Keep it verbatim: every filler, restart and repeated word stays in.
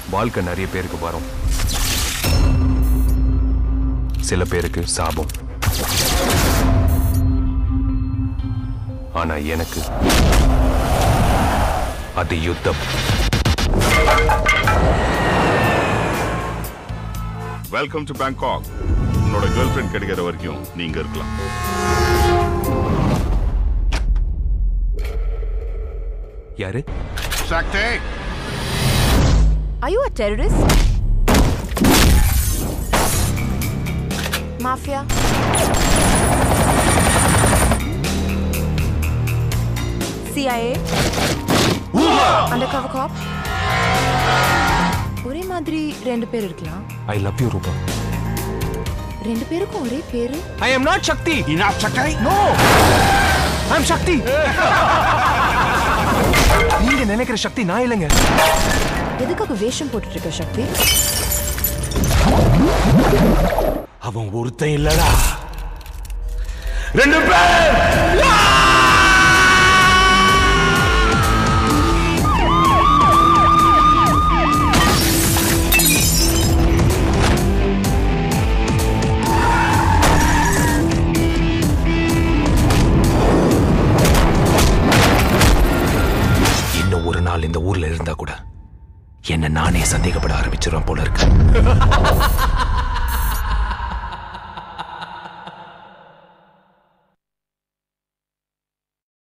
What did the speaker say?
வாழ்க்கை நிறைய பேருக்கு வரும், சில பேருக்கு சாபம். ஆனா எனக்கு அது யுத்தம். Welcome to Bangkok. உன்னோட கேர்ள் ஃப்ரெண்ட் கிடைக்கிற வரைக்கும் நீங்க இருக்கலாம். யாரு? சக்தி. Are you a terrorist? Mafia? C I A? Undercover cop? ஒரே மாதிரி ரெண்டு பேர் இருக்கலாம். I love you, Rupa. ரெண்டு பேருக்கும் ஒரே பேரு. I am not Shakti. You not Shakti? No. I am Shakti. நீங்க நினைக்கிற சக்தி நான் இல்லைங்க. எதுக்காக வேஷம் போட்டுட்டு இருக்க சக்தி? அவன் ஒருத்தன் இல்லடா, ரெண்டு பேர். இன்னும் ஒரு நாள் இந்த ஊர்ல இருந்தா கூட என்ன நானே சந்தேகப்பட ஆரம்பிச்சிருவேன் போல இருக்கு.